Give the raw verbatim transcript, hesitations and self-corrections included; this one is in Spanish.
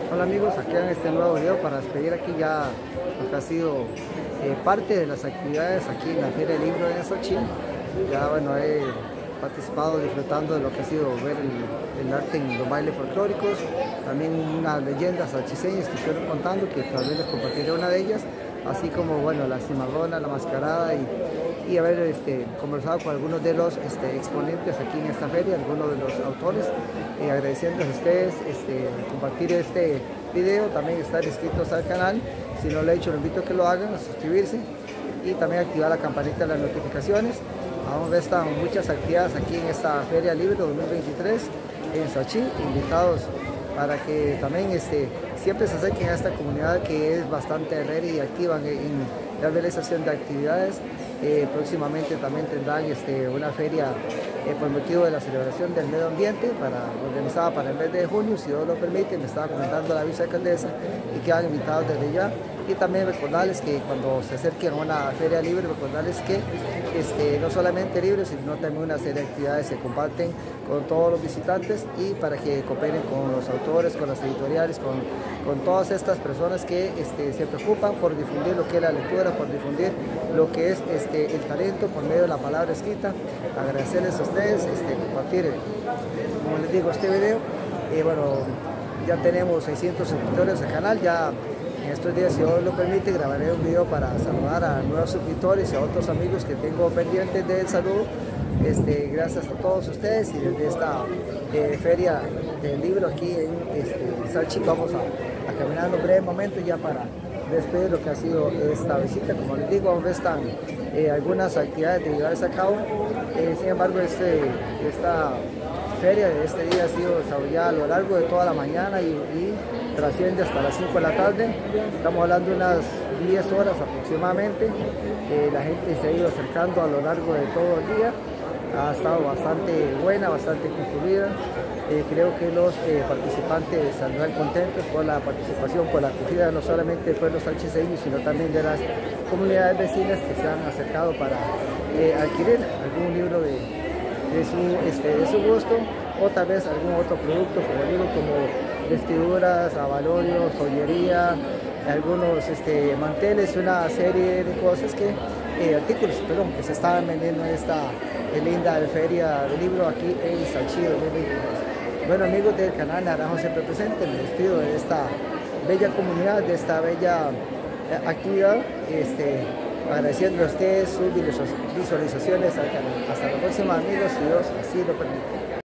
Hola amigos, aquí en este nuevo video para despedir aquí ya lo que ha sido eh, parte de las actividades aquí en la Feria del Libro de Xochitl. Ya bueno, he participado disfrutando de lo que ha sido ver el, el arte en los bailes folclóricos, también unas leyendas salchiceñas que estuvieron contando, que tal vez les compartiré una de ellas, así como bueno, la cimarrona, la mascarada y, y haber este, conversado con algunos de los este, exponentes aquí en esta feria, algunos de los autores, eh, agradeciéndoles a ustedes este, compartir este video, también estar inscritos al canal. Si no lo he hecho, los invito a que lo hagan, a suscribirse y también activar la campanita de las notificaciones. Vamos a ver, están muchas actividades aquí en esta Feria Libre dos mil veintitrés en Xochitl, invitados para que también este, siempre se acerquen a esta comunidad que es bastante alegre y activa en, en la realización de actividades. Eh, próximamente también tendrán este, una feria eh, por motivo de la celebración del medio ambiente para, organizada para el mes de junio, si Dios lo permite. Me estaba comentando la vicealcaldesa y quedan invitados desde ya. Y también recordarles que cuando se acerquen a una feria libre, recordarles que este, no solamente libre, sino también una serie de actividades se comparten con todos los visitantes y para que cooperen con los autores, con las editoriales, con, con todas estas personas que este, se preocupan por difundir lo que es la lectura, por difundir lo que es este, el talento por medio de la palabra escrita. Agradecerles a ustedes, este, compartir, como les digo, este video. Y bueno, ya tenemos seiscientos suscriptores al canal. Ya en estos días, si Dios lo permite, grabaré un video para saludar a nuevos suscriptores y a otros amigos que tengo pendientes del saludo. Este, gracias a todos ustedes y desde esta eh, feria del libro aquí en este, Xochitl vamos a, a caminar un breve momento ya para despedir lo que ha sido esta visita. Como les digo, aún están eh, algunas actividades de llevarse a cabo. Eh, sin embargo, este, esta feria de este día ha sido desarrollada a lo largo de toda la mañana y, y trasciende hasta las cinco de la tarde. Estamos hablando de unas diez horas aproximadamente. Eh, la gente se ha ido acercando a lo largo de todo el día. Ha estado bastante buena, bastante concurrida. Eh, creo que los eh, participantes saldrán contentos por la participación, por la acogida no solamente del pueblo salchiceño, sino también de las comunidades vecinas que se han acercado para eh, adquirir algún libro de, de, su, este, de su gusto, o tal vez algún otro producto, como digo, como vestiduras, abalorios, joyería, algunos este, manteles, una serie de cosas que, eh, artículos, perdón, que se estaban vendiendo en esta eh, linda feria del libro aquí en Xochitl dos mil veintitrés. Bueno amigos del canal Naranjo Siempre Presente, me despido de esta bella comunidad, de esta bella eh, actividad, este, agradeciendo a ustedes sus visualizaciones al canal. Hasta la próxima amigos, si Dios así lo permite.